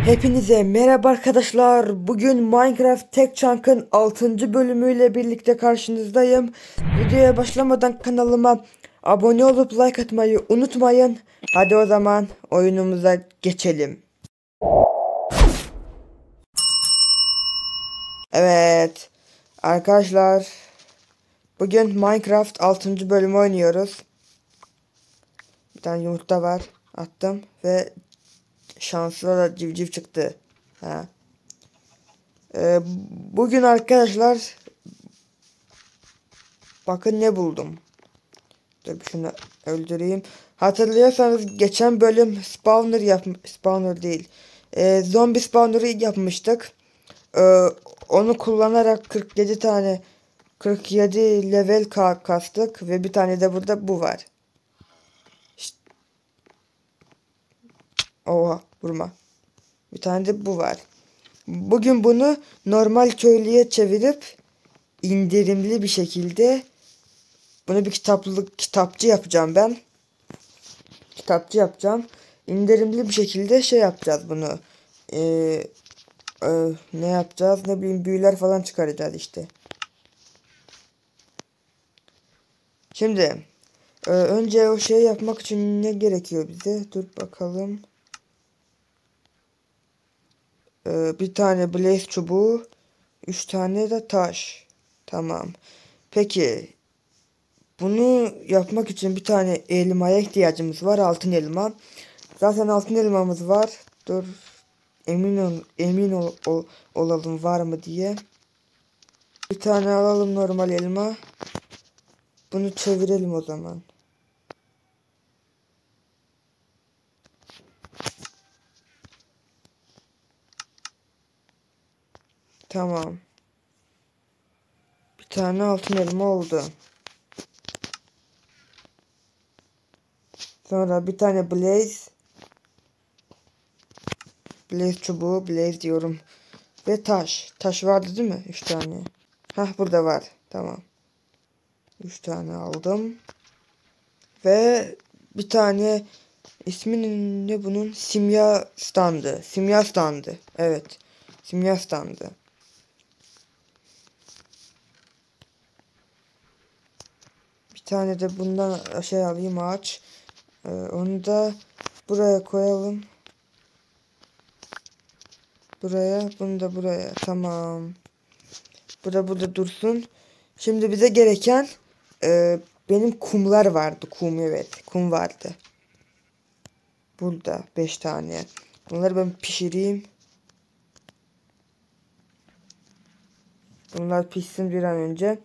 Hepinize merhaba arkadaşlar. Bugün Minecraft Tek Chunk'ın 6. bölümüyle birlikte karşınızdayım. Videoya başlamadan kanalıma abone olup like atmayı unutmayın. Hadi o zaman oyunumuza geçelim. Evet arkadaşlar, bugün Minecraft 6. bölümü oynuyoruz. Bir tane yumurta var, attım ve şanslı da civciv çıktı. Ha. Bugün arkadaşlar bakın ne buldum. Dur şunu öldüreyim. Hatırlıyorsanız geçen bölüm spawner değil. Zombi spawner'ı yapmıştık. Ee, Onu kullanarak 47 level kastık ve bir tane de burada bu var. İşte, oha vurma. Bir tane de bu var. Bugün bunu normal köylüye çevirip indirimli bir şekilde bunu bir kitapçı yapacağım ben. Kitapçı yapacağım. İndirimli bir şekilde şey yapacağız bunu. Ee, Ne yapacağız? Ne bileyim, büyüler falan çıkaracağız işte. Şimdi önce o şey yapmak için ne gerekiyor bize? Dur bakalım. Bir tane blaze çubuğu, 3 tane de taş. Tamam. Peki bunu yapmak için bir tane elmaya ihtiyacımız var. Altın elma. Zaten altın elmamız var. Dur. Olalım var mı diye. Bir tane alalım normal elma. Bunu çevirelim o zaman. Tamam. Bir tane altın elma oldu. Sonra bir tane blaze. Blaze çubuğu. Blaze diyorum. Ve taş. Taş vardı değil mi? 3 tane. Hah, burada var. Tamam. 3 tane aldım. Ve bir tane isminin ne bunun? Simya standı. Simya standı. Evet. Simya standı. Bir tane de bundan şey alayım, ağaç. Onu da buraya koyalım. Buraya. Bunu da buraya. Tamam. Burada dursun. Şimdi bize gereken benim kumlar vardı. Kum, evet. Kum vardı. Burada 5 tane. Bunları ben pişireyim. Bunlar pişsin bir an önce.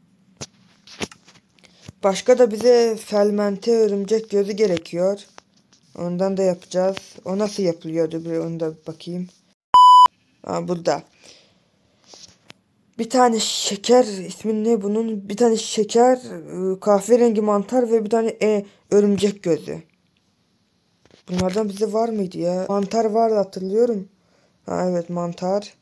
Başka da bize fermente örümcek gözü gerekiyor. Ondan da yapacağız. O nasıl yapılıyordu? Bir onu da bakayım. Aa, burada. Bir tane şeker, ismi ne bunun? Bir tane şeker, kahverengi mantar ve bir tane örümcek gözü. Bunlardan bize var mıydı ya? Mantar vardı, hatırlıyorum. Ha evet, mantar.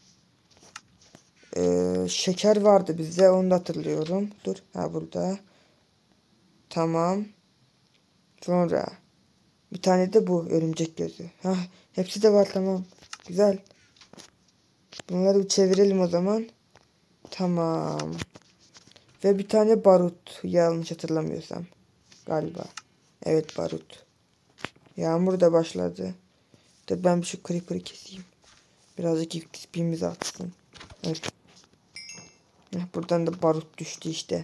Şeker vardı bizde, onu da hatırlıyorum. Dur, ha burada. Tamam. Sonra bir tane de bu örümcek gözü. Ha, hepsi de var, tamam. Güzel. Bunları bir çevirelim o zaman. Tamam. Ve bir tane barut, yanlış hatırlamıyorsam. Galiba. Evet, barut. Yağmur da başladı. Dur ben bir şu creeper'ı keseyim. Birazcık XP'mizi atsın. Evet. Buradan da barut düştü işte.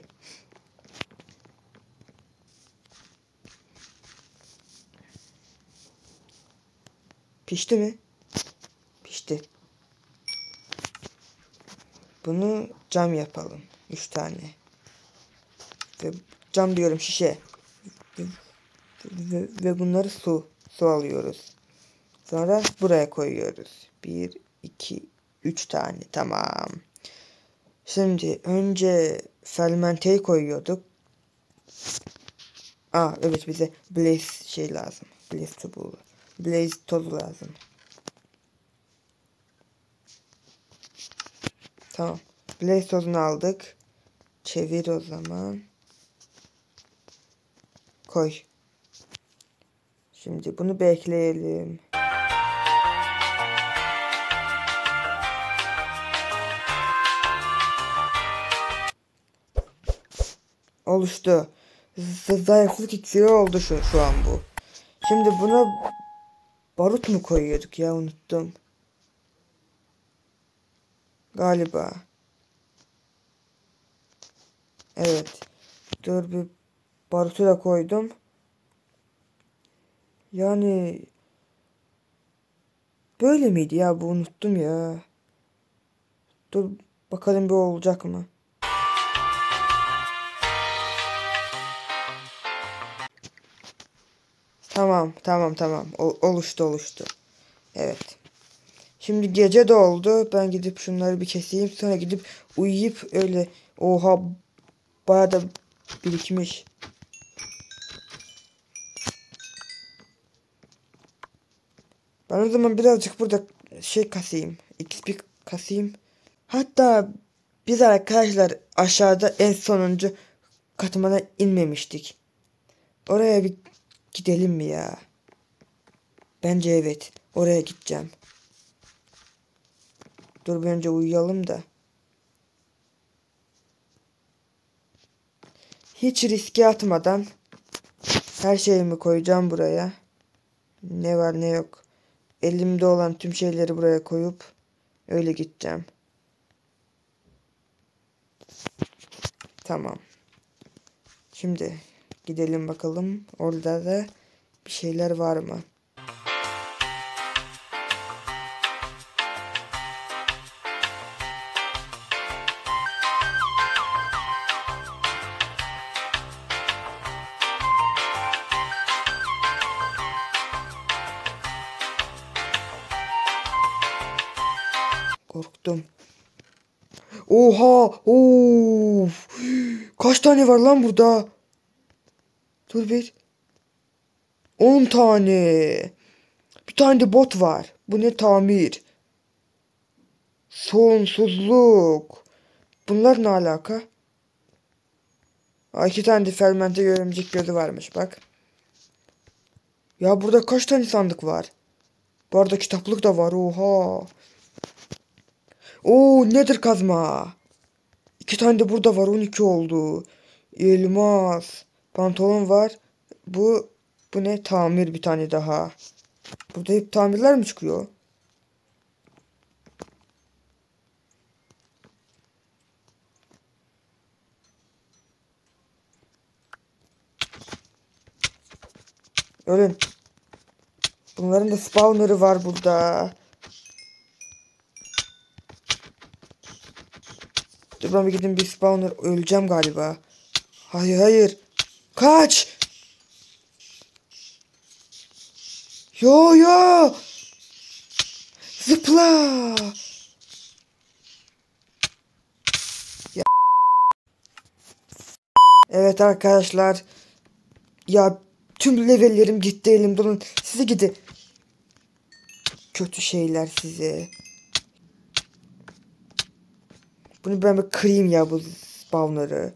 Pişti mi? Pişti. Bunu cam yapalım. 3 tane. Ve cam diyorum, şişe. Ve bunları su alıyoruz. Sonra buraya koyuyoruz. 1, 2, 3 tane. Tamam. Şimdi önce fermenteyi koyuyorduk. Aa evet, bize blaze şey lazım. Blaze çubuğu. Blaze tozu lazım. Tamam. Blaze tozunu aldık. Çevir o zaman. Koy. Şimdi bunu bekleyelim. Oluştu. Zayıflık iksiri oldu şu an bu. Şimdi buna barut mu koyuyorduk ya, unuttum. Galiba. Evet. Dur bir barutu da koydum. Yani böyle miydi ya, bu unuttum ya. Dur bakalım bir olacak mı? Tamam. Oluştu. Evet. Şimdi gece de oldu. Ben gidip şunları bir keseyim. Sonra gidip uyuyup öyle. Oha, bayağı da birikmiş. Ben o zaman birazcık burada şey kasayım. XP kasayım. Hatta biz arkadaşlar aşağıda en sonuncu katmana inmemiştik. Oraya bir gidelim mi ya? Bence evet. Oraya gideceğim. Dur bir önce uyuyalım da. Hiç riske atmadan her şeyimi koyacağım buraya. Ne var ne yok. Elimde olan tüm şeyleri buraya koyup öyle gideceğim. Tamam. Şimdi gidelim bakalım. Orada da bir şeyler var mı? Korktum. Oha! Of! Kaç tane var lan burada? Dur bir. 10 tane. Bir tane de bot var. Bu ne, tamir? Sonsuzluk. Bunlar ne alaka? Aa, 2 tane de fermente örümcek gözü varmış bak. Ya burada kaç tane sandık var? Bu arada kitaplık da var. Oha. Oo, nedir kazma? 2 tane de burada var. 12 oldu. Elmas. Pantolon var. Bu bu ne? Tamir, bir tane daha. Burada hep tamirler mi çıkıyor? Ölün. Bunların da spawner'ı var burada. Dur ben bir gideyim bir spawner. Öleceğim galiba. Hayır. Kaç. Yo. Zıpla. Ya. Evet arkadaşlar. Ya tüm levellerim gitti elimden. Size gidi. Kötü şeyler size. Bunu ben bir kırayım ya, bu spawnları.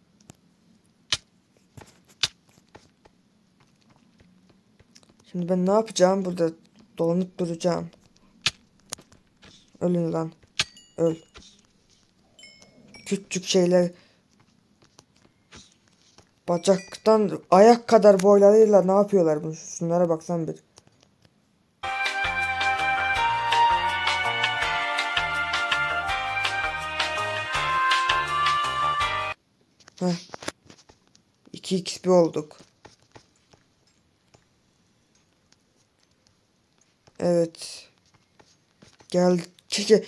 Şimdi ben ne yapacağım? Burada dolanıp duracağım. Ölün lan. Öl. Küçük şeyler. Bacaktan ayak kadar boylarıyla ne yapıyorlar bunu? Şunlara baksan bir. Heh. 2 XP olduk. Evet. Gel. Keşke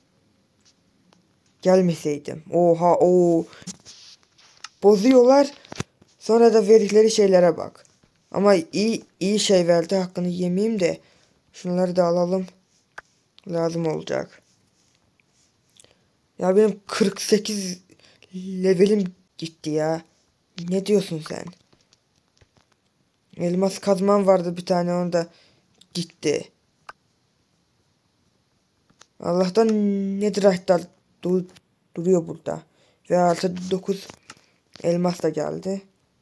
gelmeseydim. Oha o. Bozuyorlar. Sonra da verdikleri şeylere bak. Ama iyi şey verdi. Hakkını yemeyeyim de. Şunları da alalım. Lazım olacak. Ya benim 48 levelim gitti ya. Ne diyorsun sen? Elmas kazmam vardı bir tane, onda gitti. Allah'tan netherite'lar duruyor burada. Ve artı 9 elmas da geldi.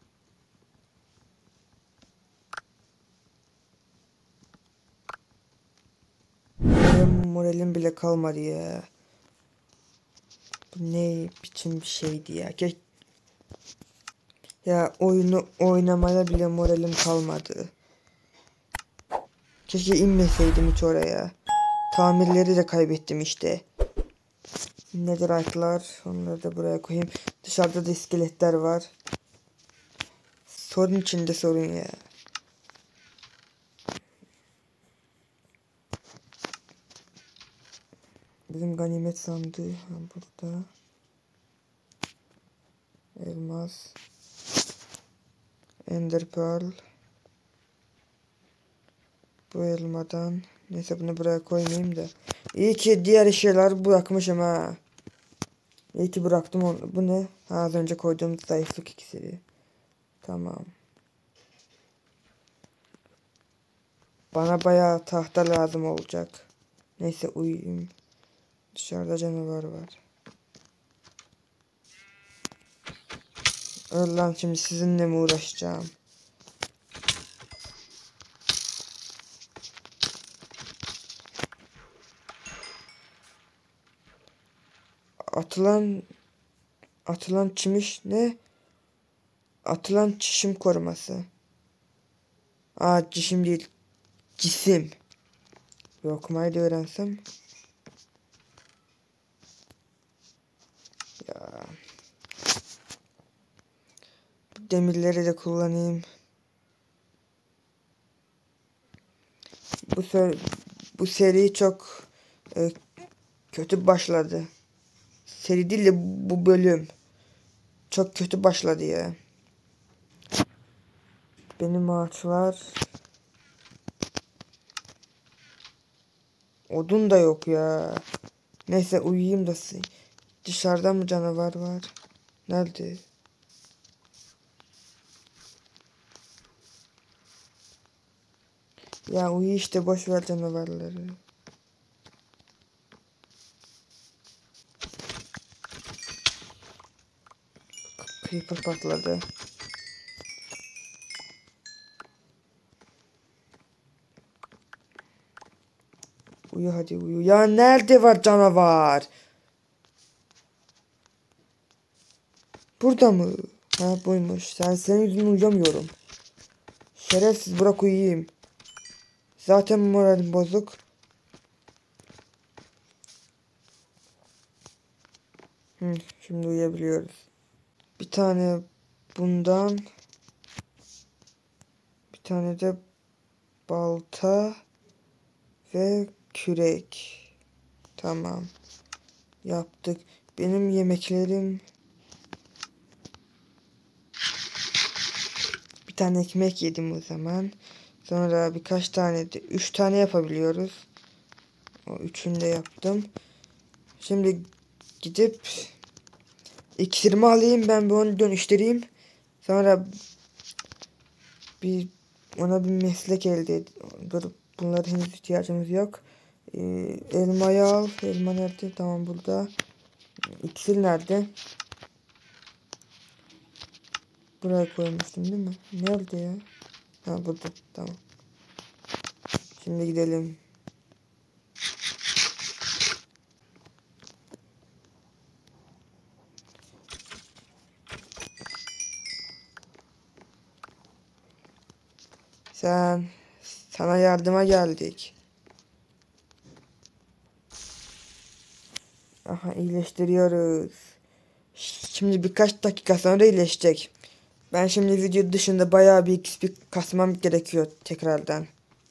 Benim moralim bile kalmadı ya. Bu ne biçim bir şeydi ya. Ya oyunu oynamaya bile moralim kalmadı. Keşke inmeseydim hiç oraya. Tamirleri de kaybettim işte. Netherite'lar. Onları da buraya koyayım. Dışarıda da iskeletler var. Sorun içinde sorun ya. Bizim ganimet sandığı burada. Elmas. Ender Pearl. Bu elmadan. Neyse bunu buraya koymayayım da. İyi ki diğer şeyler bırakmışım ha. İyi ki bıraktım onu. Bu ne? Ha, az önce koyduğum zayıflık iksiri. Tamam. Bana bayağı tahta lazım olacak. Neyse uyuyayım. Dışarıda canavar var. Öl lan, şimdi sizinle mi uğraşacağım? Atılan çimiş ne? Atılan çişim koruması. Aa, çişim değil. Cisim. Bir okumayı da öğrensem. Ya. Demirleri de kullanayım. Bu ser bu seri çok e, kötü başladı. Seri değil de bu bölüm çok kötü başladı ya. Benim ağaçlar, odun da yok ya. Neyse uyuyayım da dışarıda mı canavar var? Nerede? Ya uyu işte, boş ver canavarları. Creeper patladı. Uyu hadi uyu. Ya nerede var canavar? Burada mı? Ha, buymuş. Senin yüzünden uyuyamıyorum. Şerefsiz, bırak uyuyayım. Zaten moralim bozuk. Şimdi uyuyabiliyoruz. Bir tane bundan. Bir tane de balta ve kürek. Tamam. Yaptık. Benim yemeklerim. Bir tane ekmek yedim o zaman. Sonra birkaç tane de 3 tane yapabiliyoruz. O üçünü de yaptım. Şimdi gidip iksirimi alayım, ben bir onu dönüştüreyim. Sonra bir ona bir meslek elde ed. Dur, bunlara henüz ihtiyacımız yok. Elmayı al. Elma nerede? Tamam, burada. İksir nerede? Buraya koymuştum değil mi? Nerede ya? Ha, burada. Tamam. Şimdi gidelim. Sana yardıma geldik. Aha, iyileştiriyoruz. Şimdi birkaç dakika sonra iyileşecek. Ben şimdi video dışında bayağı bir XP kasmam gerekiyor tekrardan.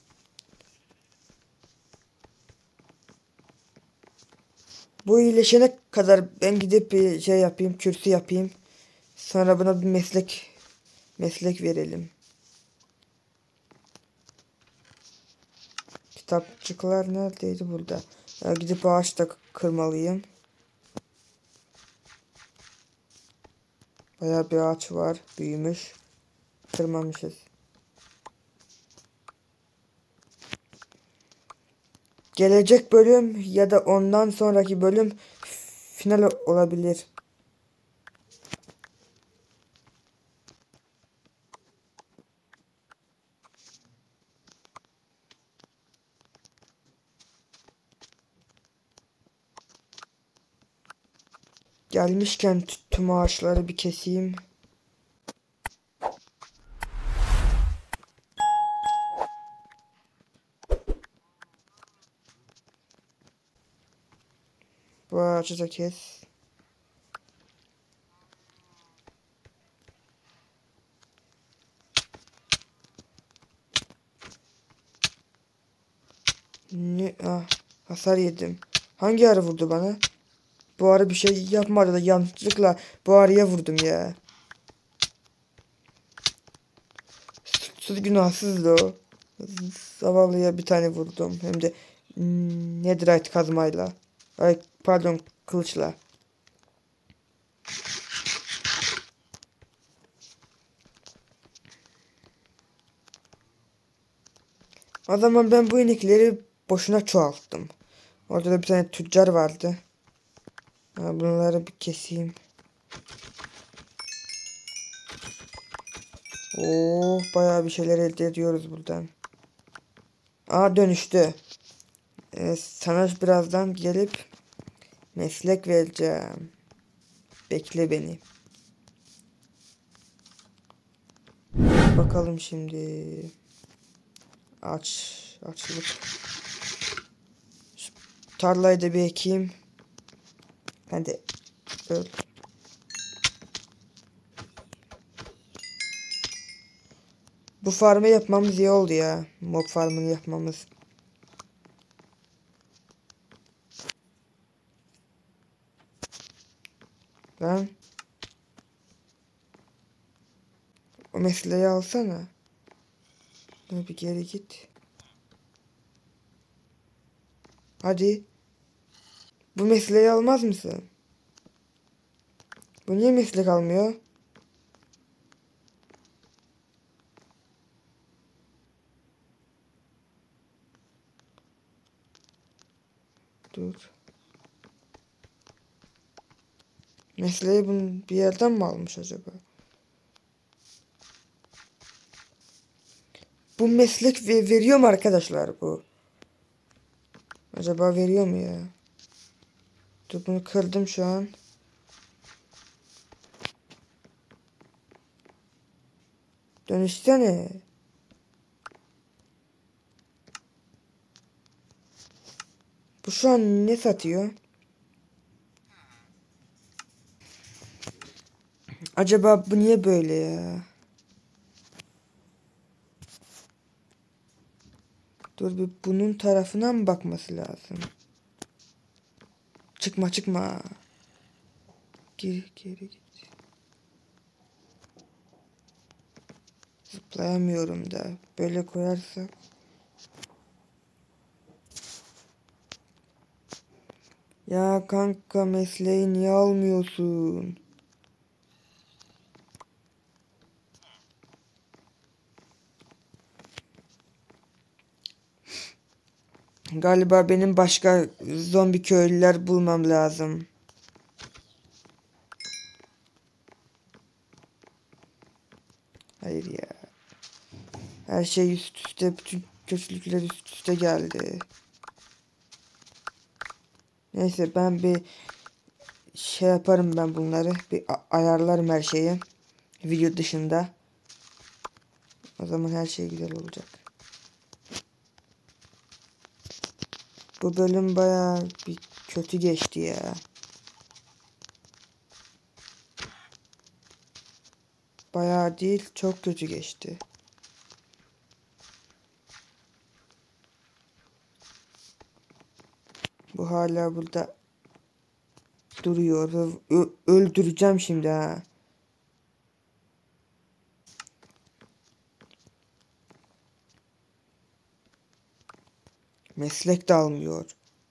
Bu iyileşene kadar ben gidip bir şey yapayım, kürsü yapayım. Sonra buna bir meslek verelim. Kitapçıklar neredeydi? Burada. Ya gidip ağaç da kırmalıyım. Bayağı bir ağaç var, büyümüş. Kırmamışız. Gelecek bölüm ya da ondan sonraki bölüm final olabilir. Gelmişken tüm ağaçları bir keseyim. Bu ağacı da kes. Ne? Ah, hasar yedim. Hangi arı vurdu bana? Bu arı bir şey yapmadı da yanlışlıkla bu arıya vurdum ya. Suçsuz günahsızdı o. Zavallıya bir tane vurdum. Hem de netherite kazmayla. Ay pardon, kılıçla. O zaman ben bu inekleri boşuna çoğalttım. Orada da bir tane tüccar vardı. Ha, bunları bir keseyim. Oh, bayağı bir şeyler elde ediyoruz buradan. Aa, dönüştü. Sana birazdan gelip meslek vereceğim. Bekle beni. Bakalım şimdi. Açlık. Şu tarlayı da bir ekeyim. Ben de öl. Bu farmı yapmamız iyi oldu ya. Mob farmını yapmamız. Lan. O mesleği alsana. Dur, bir geri git. Hadi. Bu mesleği almaz mısın? Bu niye meslek almıyor? Dur. Mesleği bunu bir yerden mi almış acaba? Bu meslek veriyor mu arkadaşlar bu? Acaba veriyor mu ya? Dur, bunu kırdım şu an. Dönüşsene. Bu şu an ne satıyor? Acaba bu niye böyle ya? Dur, bir bunun tarafına mı bakması lazım? Çıkma. Geri git. Zıplayamıyorum da. Böyle koyarsak. Ya kanka, mesleği niye almıyorsun? Galiba benim başka zombi köylüler bulmam lazım. Hayır ya. Her şey üst üste, bütün kötülükler üst üste geldi. Neyse, ben bir şey yaparım, ben bunları bir ayarlarım her şeyi. Video dışında. O zaman her şey güzel olacak. Bu bölüm bayağı bir kötü geçti ya. Bayağı değil, çok kötü geçti. Bu hala burada duruyor ve öldüreceğim şimdi ha. Meslek de almıyor.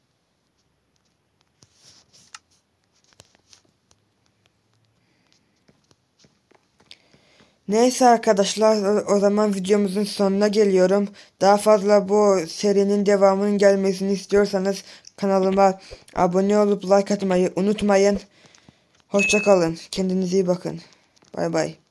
Neyse arkadaşlar, o zaman videomuzun sonuna geliyorum. Daha fazla bu serinin devamının gelmesini istiyorsanız kanalıma abone olup like atmayı unutmayın. Hoşça kalın. Kendinize iyi bakın. Bay bay.